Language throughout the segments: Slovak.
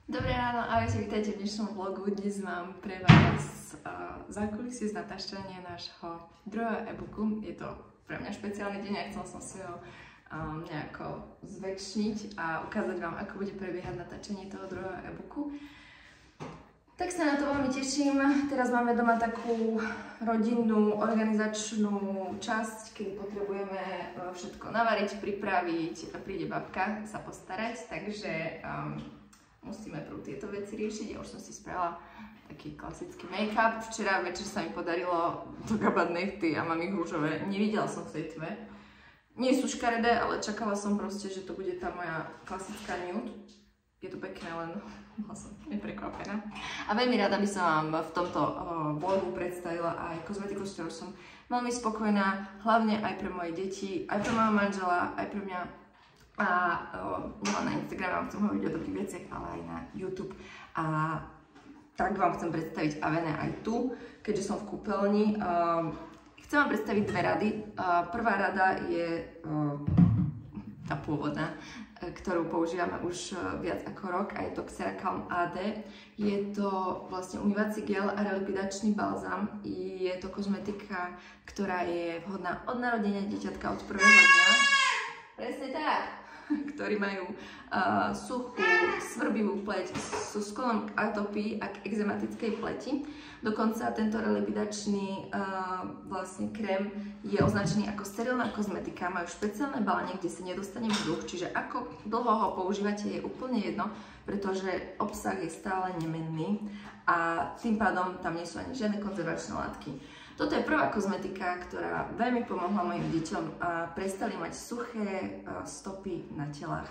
Dobré ráno, ahojte, vítajte v dnešnom vlogu. Dnes mám pre vás zákulisie z natáčania nášho druhého e-booku. Je to pre mňa špeciálny deň a chcela som si ho nejako zväčšniť a ukázať vám, ako bude prebiehať natáčanie toho druhého e-booku. Tak sa na to veľmi teším. Teraz máme doma takú rodinnú, organizačnú časť, kedy potrebujeme všetko navariť, pripraviť a príde babka sa postarať, takže musíme prv tieto veci riešiť. Ja už som si spravila taký klasický make-up. Včera večer sa mi podarilo dokabať nechty a mám ich rúžové. Nevidela som v tej tme. Nie sú škaredé, ale čakala som proste, že to bude tá moja klasická nude. Je to pekné, len som neprekvapená. A veľmi rada by som vám v tomto vlogu predstavila aj kozmetiku, s ktorou som veľmi spokojná. Hlavne aj pre moje deti, aj pre môjho manžela, aj pre mňa. A nielen na Instagrame vám chcem hovoriť o dobrých veciach, ale aj na YouTube. A tak vám chcem predstaviť Avene aj tu, keďže som v kúpeľni. Chcem vám predstaviť dve rady. Prvá rada je tá pôvodná, ktorú používame už viac ako rok, a je to Xeracalm AD. Je to vlastne umývací gel a relipidačný balzám. Je to kozmetika, ktorá je vhodná od narodenia dieťatka, od prvého dňa. Presne tak! Ktorí majú suchú, svrbivú pleť, sú sklonom k atopii a k exematickej pleti. Dokonca tento relipidačný vlastne krém je označený ako sterilná kozmetika. Majú špeciálne balenie, kde sa nedostane vzduch, čiže ako dlho ho používate je úplne jedno, pretože obsah je stále nemenný a tým pádom tam nie sú ani žiadne konzervačné látky. Toto je prvá kozmetika, ktorá veľmi pomohla mojim deťom a prestali mať suché stopy na telách.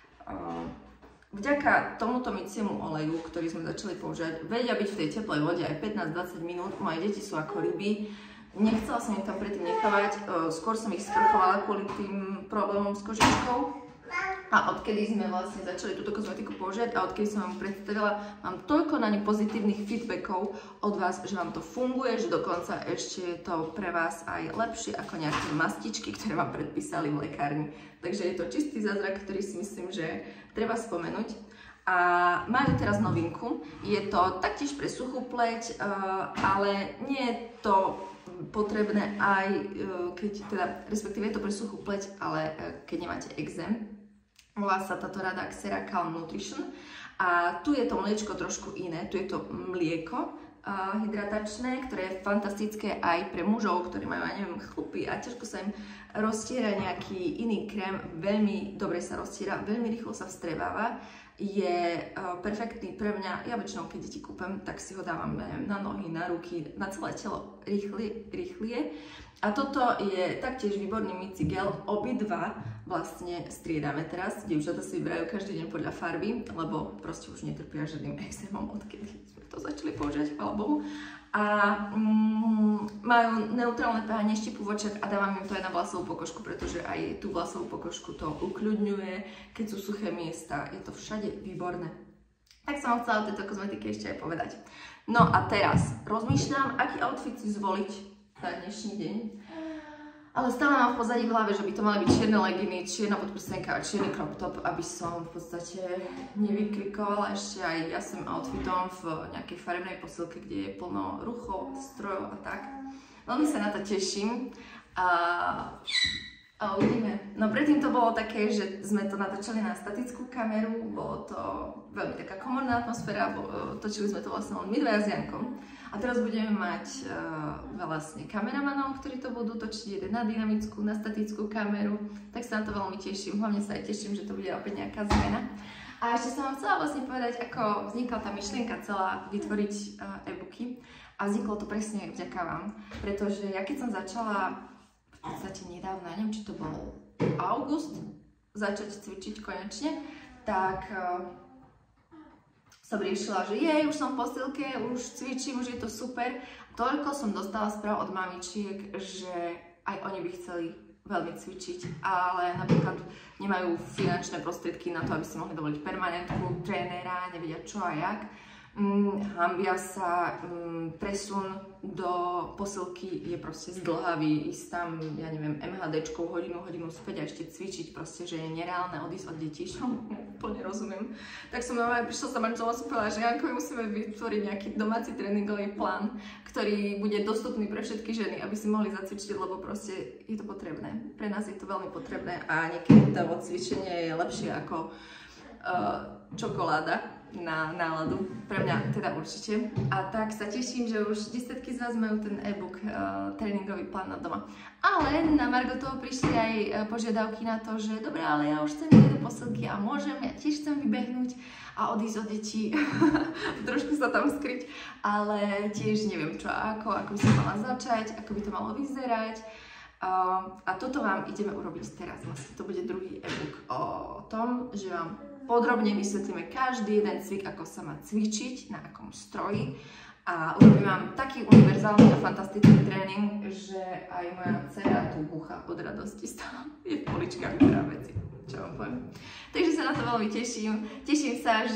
Vďaka tomuto myciemu oleju, ktorý sme začali používať, vedia byť v tej teplej vode aj 15-20 minút. Moje deti sú ako ryby. Nechcela som ich tam predtým nechávať, skôr som ich sprchovala kvôli tým problémom s kožičkou. A odkedy sme vlastne začali túto kozmetiku používať a odkedy som vám predstavila, mám toľko na ňu pozitívnych feedbackov od vás, že vám to funguje, že dokonca ešte je to pre vás aj lepšie ako nejaké mastičky, ktoré vám predpísali v lekárni. Takže je to čistý zázrak, ktorý si myslím, že treba spomenúť. A majú teraz novinku. Je to taktiež pre suchú pleť, ale nie je to potrebné aj keď teda, respektíve je to pre suchú pleť, ale keď nemáte exém. Volá sa táto rada Xeracalm Nutrition a tu je to mliečko trošku iné, tu je to mlieko hydratačné, ktoré je fantastické aj pre mužov, ktorí majú, ja neviem, chlupy a ťažko sa im roztiera nejaký iný krém, veľmi dobre sa roztiera, veľmi rýchlo sa vstrebáva, je perfektný pre mňa. Ja väčšinou, keď deti kúpem, tak si ho dávam na nohy, na ruky, na celé telo rýchlie. A toto je taktiež výborný mycí gel. Obidva vlastne striedame teraz. Dievčatá si vyberajú každý deň podľa farby, lebo proste už netrpia žiadnym exémom, odkedy sme to začali používať, chvála Bohu. A majú neutrálne pH, neštipú v očiach a dávam im to aj na vlasovú pokožku, pretože aj tú vlasovú pokožku to ukľudňuje, keď sú suché miesta. Je to všade výborné. Tak som vám chcela o tejto kozmetike ešte aj povedať. No a teraz rozmýšľam, aký outfit si zvoliť na dnešný deň. Ale stále mám v pozadí v hlave, že by to mali byť čierne leginy, čierna podprstenka a čierny crop top, aby som v podstate nevyklikovala ešte aj jasným outfitom v nejakej farebnej posilke, kde je plno ruchov, strojov a tak. Veľmi sa na to teším a uvidíme. No predtým to bolo také, že sme to natáčali na statickú kameru, bolo to veľmi taká komorná atmosféra, točili sme to vlastne len my dvaja s Jankom. A teraz budeme mať vlastne kameramanov, ktorí to budú točiť, jeden na dynamickú, na statickú kameru, tak sa na to veľmi teším, hlavne sa aj teším, že to bude opäť nejaká zmena. A ešte som vám chcela vlastne povedať, ako vznikla tá myšlienka celá vytvoriť e-booky a vzniklo to presne vďaka vám, pretože ja keď som začala v podstate nedávno, neviem, či to bol august, začať cvičiť konečne, tak som riešila, že už som v posilke, už cvičím, už je to super. Toľko som dostala správ od mamičiek, že aj oni by chceli veľmi cvičiť, ale napríklad nemajú finančné prostriedky na to, aby si mohli dovoliť permanentku, trénera, nevedia čo a jak. Hanbia sa, presun do posilky je proste zdĺhavý, ísť tam, ja neviem, MHDčkou hodinu späť a ešte cvičiť, proste, že je nereálne odísť od detí, čo úplne rozumiem. Tak som prišla sa manžela, som povedala, že Janko, my musíme vytvoriť nejaký domáci tréningový plán, ktorý bude dostupný pre všetky ženy, aby si mohli zacvičiť, lebo proste je to potrebné. Pre nás je to veľmi potrebné a niekedy to cvičenie je lepšie ako čokoláda na náladu, pre mňa teda určite. A tak sa teším, že už desiatky z vás majú ten e-book tréningový plán na doma. Ale na margo toho prišli aj požiadavky na to, že dobré, ale ja už chcem ísť do posilky a môžem, ja tiež chcem vybehnúť a odísť od detí, trošku sa tam skryť, ale tiež neviem čo ako by som mala začať, ako by to malo vyzerať. A toto vám ideme urobiť teraz. Vlastne to bude druhý e-book o tom, že vám podrobne vysvetlíme každý jeden cvik, ako sa má cvičiť, na akom stroji. A urobím vám taký univerzálny a fantastický tréning, že aj moja dcera tu búcha od radosti z toho. Je v poličkách veľa veci, čo vám poviem. Takže sa na to veľmi teším. Teším sa,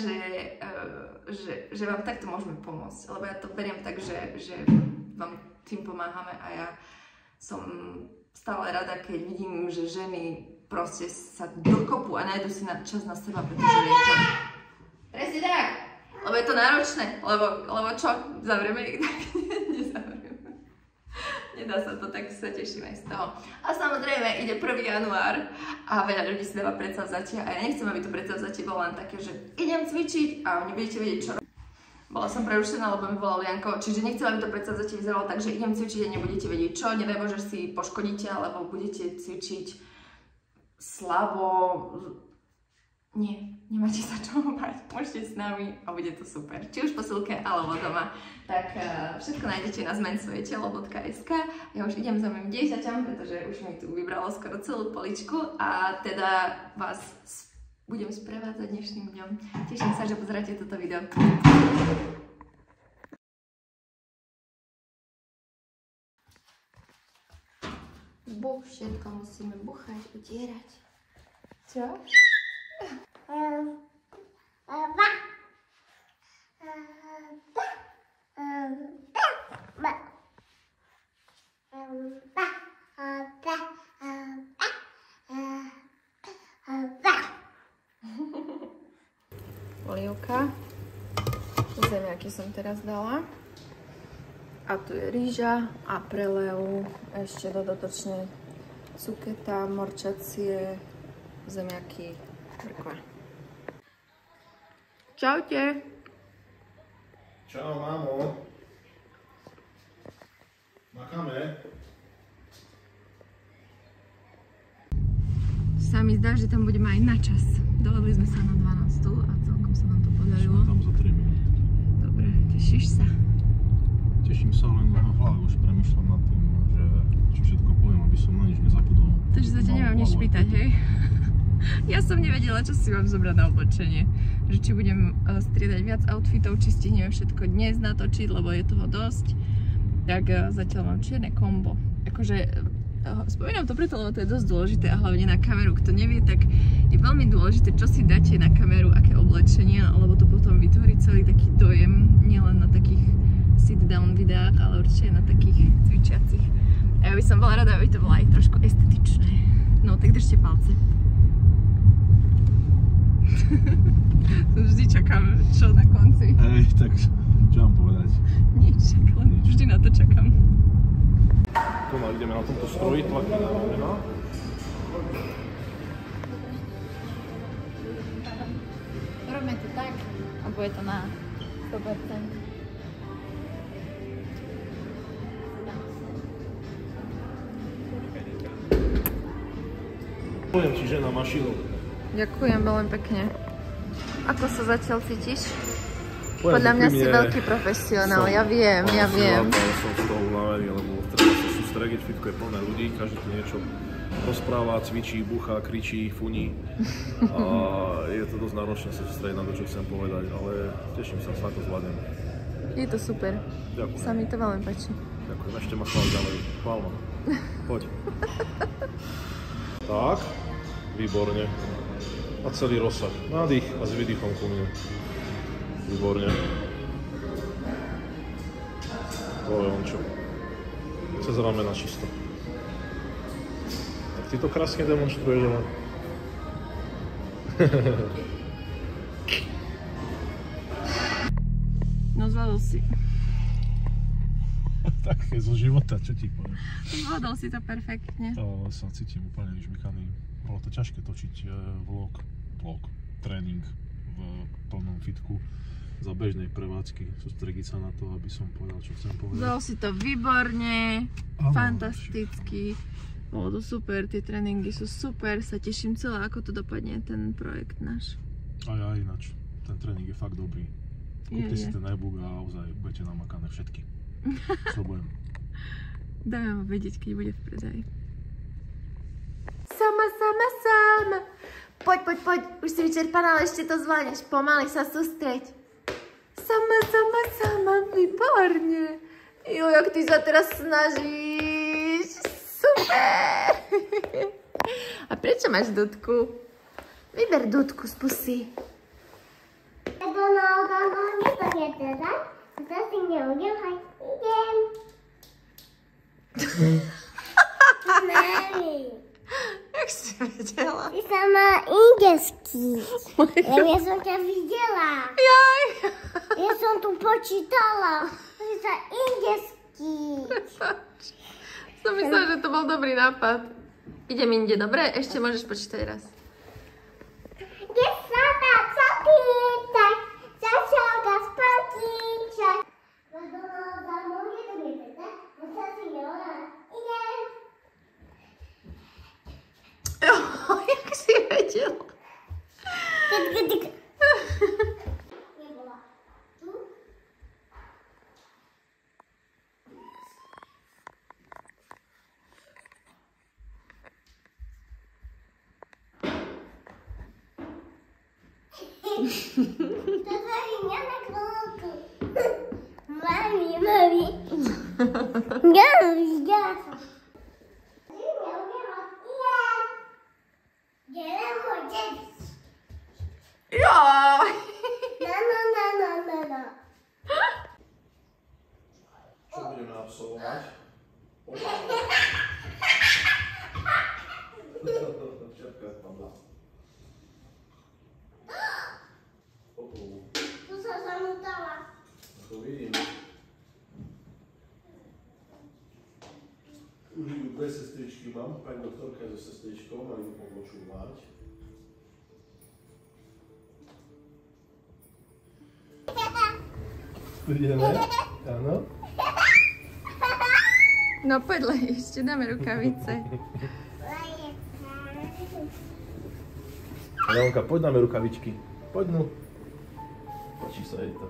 že vám takto môžeme pomôcť. Lebo ja to beriem tak, že vám tým pomáhame a ja som stále rada, keď vidím, že ženy proste sa dokopú a nájdu si čas na seba, pretože je to... Presne tak! Lebo je to náročné, lebo čo? Zavrieme ich? Tak nezavrieme. Nedá sa to, tak sa teším aj z toho. A samozrejme, ide 1. január a veľa ľudí si dáva predsavzatia a ja nechcem, aby to predsavzatie bolo len také, že idem cvičiť a nebudete vedieť čo. Bola som prerušená, lebo mi volal Janko, čiže nechcem, aby to predsavzatie vyzeralo tak, že idem cvičiť a nebudete vedieť čo, nedaj Bože si poškodíte, alebo budete cvičiť slabo. Nie, nemáte sa čoho bať, môžete s nami a bude to super. Či už v posilke alebo doma. Tak všetko nájdete na zmensvojtelo.sk. Ja už idem za mojim dieťaťom, pretože už mi tu vybralo skoro celú poličku a teda vás budem sprevádzať dnešným dňom. Teším sa, že pozeráte toto video. Všetko musíme buchať, udierať. Čo? Polievka. Zemiaky som teraz dala. A tu je rýža a prelev, ešte dodatočne cuketa, morčacie, zemiaky, mrkva. Čaute! Čau, mamo. Makáme. Sa mi zdá, že tam budeme aj na čas. Dohodli sme sa na 12 a celkom sa nám to podarilo. Sme tam za 3 minúty. Dobre, tešíš sa? Teším sa, len na hlave už premýšľam nad tým, že čo všetko poviem, aby som na nič nezabudol. Takže sa ťa nemám nič pýtať, hej? Ja som nevedela, čo si mám zobrať na oblečenie. Že či budem striedať viac outfitov, či stihneme všetko dnes natočiť, lebo je toho dosť. Tak zatiaľ mám čierne kombo. Akože, spomínam to preto, lebo to je dosť dôležité a hlavne na kameru. Kto nevie, tak je veľmi dôležité, čo si dáte na kameru, aké oblečenia, lebo to potom vytvorí celý taký dojem, nielen na takých sit-down videách, ale určite na takých cvičiacich. A ja by som bola rada, aby to bolo aj trošku estetičné. No, tak držte palce. Vždy čakám, čo na konci. Hej, tak čo mám povedať? Nič, len vždy na to čakám. Pomaly ideme na tomto stroji, tlakne na ramena. Robíme to tak a bude to na 100%. Poviem ti, žena mašinu. Ďakujem veľmi pekne. Ako sa zatiaľ cítiš? Podľa mňa si veľký profesionál, ja viem. Som z toho unavený, lebo treba sa sústrediť, fitko je plné ľudí, každý tu niečo rozpráva, cvičí, buchá, kričí, funí. A je to dosť náročné sa sústrediť na to, čo chcem povedať, ale teším sa, to zvládnem. Je to super. Ďakujem. Sa mi to veľmi páči. Ďakujem, ešte ma chváli ďalej. Chvál ma. Poď. Tak, výborne. A celý rozsah. Nádych a s výdychom ku mne. Výborne. To je on čo. Cez ramena čisto. Tak ty to krásne demonstruješ, ale... No zvládol si. Také zo života, čo ti poviem. Zvládol si to perfektne. To sa cítim úplne vyžmykaný. Bolo to ťažké točiť vlog, tréning v plnom fitku za bežnej prevádzky. Sústrediť sa na to, aby som povedal, čo chcem povedať. Zvládol si to výborne, fantasticky. Bolo to super, tie tréningy sú super, sa teším celé, ako to dopadne ten projekt náš. A ja ináč, ten tréning je fakt dobrý. Kúpte si ten e-book a ozaj budete namakané všetky. Sľubujem. Dáme vám vedieť, keď bude v predaji. Sama. Poď. Už si vyčerpaná, ale ešte to zvládneš. Pomaly sa sústreď. Sama. Výborne. Jo, jak ty sa teraz snažíš. Super. A prečo máš dudku? Vyber dudku z pusy. Jak si vedela? Ty sama indický. Ja som ťa videla. Jaj. Ja som tu počítala. Ty sa indický. Som myslela, že to bol dobrý nápad. Idem inde, dobre? Ešte môžeš počítať raz. Kde sa dá cokýček? Začalka spolkýček. Jo, jak si vedela? Nebola. Tu? Toto je nie na krótku. Mami. Ja som. Jaj. No. Čo budeme absolvovať? Všetko spadla. Tu sa zamotala. To vidím. Už idú dve sestričky, mám pani doktorka so sestričkou, majú počúvať. Ideme? Áno? No poď, ešte dáme rukavice. Leonka, poď dáme rukavičky. Poď no. Páči sa jej to.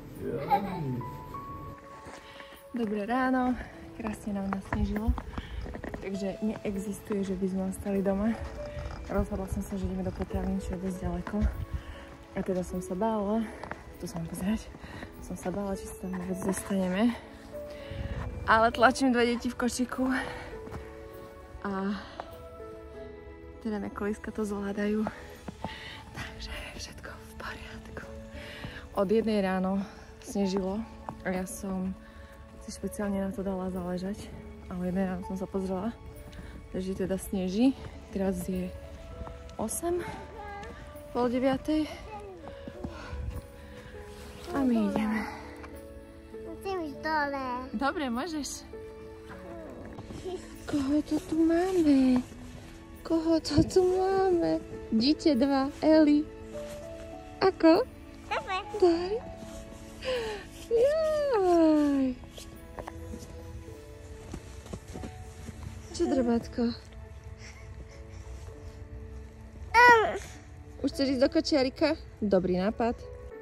Dobré ráno, krásne nám nasnežilo, takže neexistuje, že by sme ostali doma. Rozhodla som sa, že ideme do potravín, čo je dosť ďaleko. A teda som sa bála, tu sa mám pozerať, som sa bála, či sa tam vôbec dostaneme. Ale tlačím dve deti v košiku a teda na kolíska to zvládajú. Takže všetko v poriadku. Od 1 ráno snežilo a ja som si špeciálne na to dala záležať. Ale 1 ráno som sa pozrela, takže teda sneží. Teraz je 8, pol 9. A my ideme. Musím ísť dole. Dobre, môžeš. Koho to tu máme? Koho to tu máme? Dieťa 2, Eli. Ako? Dobre. Daj. Jaj. Čo, drbátko? Už chceš ísť do kočiarika? Dobrý nápad.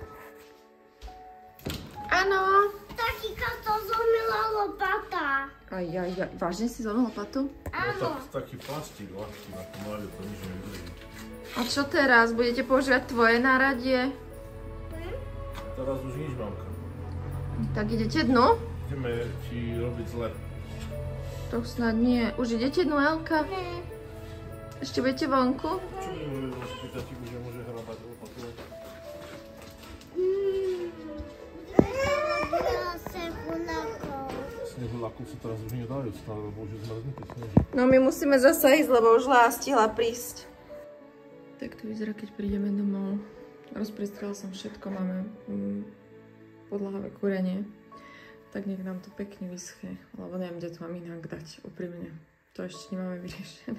Áno. Takýka to zlomila lopata. Aj, vážne si zlomil lopatu? Áno. Taký plastík ľahký na tom mali, to nič nevydrží. A čo teraz? Budete používať tvoje náradie? Teraz už nič, mamka. Tak idete dnu? Ideme ti robiť zle. To snad nie. Už idete dnu, Elka? Ne. Ešte budete vonku? Čo mi môžeš rozpýtať, že môže hrabať lopatu? Robila sa funako. veľa kusy teraz už nedajú stále, lebo už je zmrznutý sneží. No my musíme zasa ísť, lebo už Lea stihla prísť. Tak to vyzerá, keď prídeme domov. Rozprestrela som všetko, máme podlahové kúrenie. Tak nech nám to pekne vyschne, lebo neviem, kde to mám inak dať, úprimne. To ešte nemáme vyriešené.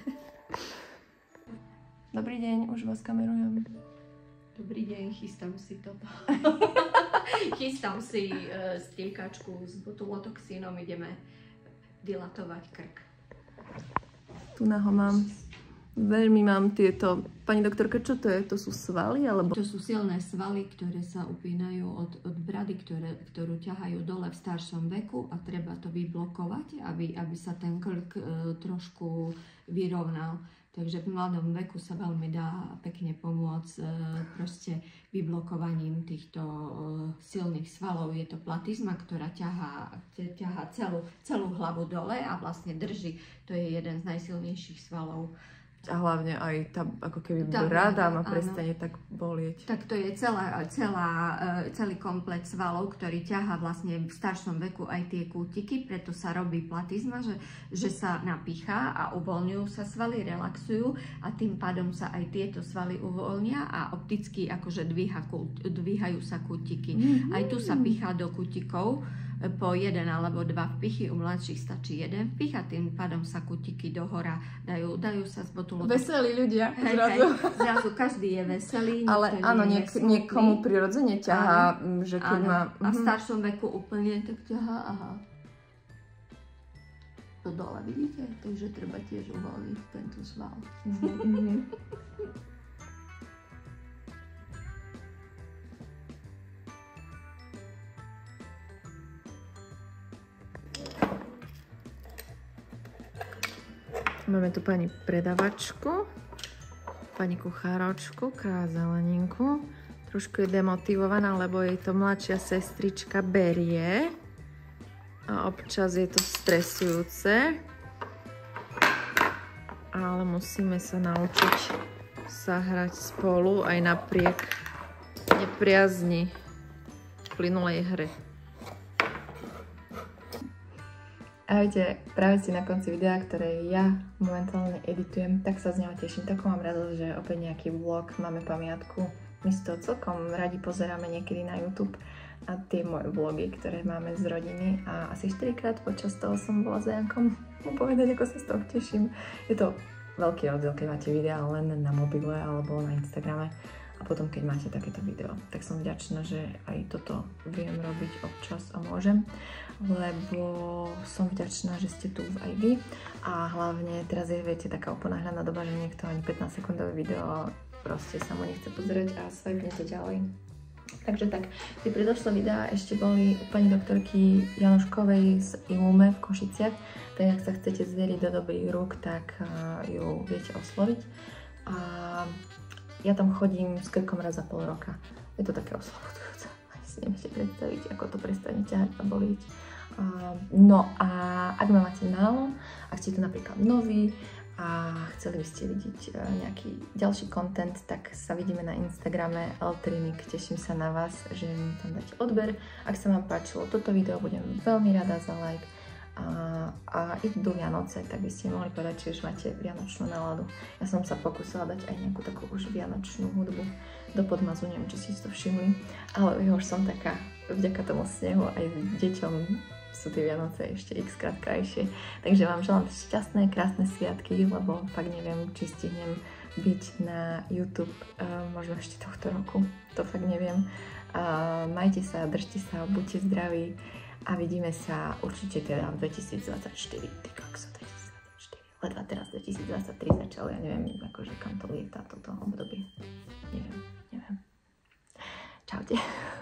Dobrý deň, už vás kamerujem. Dobrý deň, chystám si toto. Chystám si striekačku s botulotoxínom, ideme dilatovať krk. Tu naho mám. Veľmi mám tieto... Pani doktorka, čo to je? To sú svaly, alebo... To sú silné svaly, ktoré sa upínajú od brady, ktorú ťahajú dole v staršom veku a treba to vyblokovať, aby sa ten krk trošku vyrovnal. Takže v mladom veku sa veľmi dá pekne pomôcť proste vyblokovaním týchto silných svalov. Je to platizma, ktorá ťahá celú hlavu dole a vlastne drží. To je jeden z najsilnejších svalov. A hlavne aj tá, ako keby brada ma prestane tak bolieť. Tak to je celý komplet svalov, ktorý ťahá vlastne v staršom veku aj tie kútiky, preto sa robí platizma, že sa napícha a uvoľňujú sa svaly, relaxujú a tým pádom sa aj tieto svaly uvoľnia a opticky akože dvíhajú sa kútiky. Aj tu sa pichá do kútikov po 1 alebo 2 vpichy, u mladších stačí 1 vpich a tým pádom sa kútiky dohora dajú sa z botulotoxínu. Veselí ľudia, zrazu každý je veselý. Ale áno, niekomu prirodzene ťahá, že keď má... A v staršom veku úplne tak ťahá, aha. To dole, vidíte? Takže treba tiež uvoľniť tento sval. Máme tu pani predavačku, pani kucháročku, kráľa zeleninku. Trošku je demotivovaná, lebo jej to mladšia sestrička berie. A občas je to stresujúce. Ale musíme sa naučiť sa hrať spolu aj napriek nepriazni v plynulej hre. Ahojte, práve si na konci videa, ktoré ja momentálne editujem, tak sa z neho teším. Takú mám radosť, že opäť nejaký vlog, máme pamiatku. My si to celkom radi pozeráme niekedy na YouTube a tie moje vlogy, ktoré máme z rodiny a asi 4-krát počas toho som bola za Jankom mu povedať, ako sa z toho teším. Je to veľký rozdiel, keď máte videa len na mobile alebo na Instagrame a potom keď máte takéto video. Tak som vďačná, že aj toto viem robiť občas a môžem, lebo som vďačná, že ste tu aj vy a hlavne teraz je, viete, taká uponáhľaná doba, že niekto ani 15-sekundové video proste sa mu nechce pozrieť a swipe to ďalej. Takže tak, tie predošlé videá ešte boli u pani doktorky Januškovej z Ilume v Košiciach, tak ak sa chcete zveriť do dobrých rúk, tak ju viete osloviť. A ja tam chodím s krkom raz za pol roka. Je to také oslobodujúce. Aj si neviete predstaviť, ako to prestane ťahať a bolieť. No a ak ma máte málo, ak ste tu napríklad noví a chceli by ste vidieť nejaký ďalší content, tak sa vidíme na Instagrame Eltrinik. Teším sa na vás, že mi tam dáte odber. Ak sa vám páčilo toto video, budem veľmi rada za like. A idú Vianoce, tak by ste mohli povedať, či už máte vianočnú náladu. Ja som sa pokúsila dať aj nejakú takú už vianočnú hudbu do podmazu, neviem, či si to všimli, ale už som taká, vďaka tomu snehu aj deťom sú tie Vianoce ešte x-krát krajšie. Takže vám želám šťastné, krásne sviatky, lebo fakt neviem, či stihnem byť na YouTube možno ešte tohto roku, to fakt neviem. Majte sa, držte sa, buďte zdraví. A vidíme sa určite teda v 2024. Ty kokso, 2024. Ledva teraz 2023 začal, ja neviem, akože kam to lietá toto obdobie. Neviem. Čaute.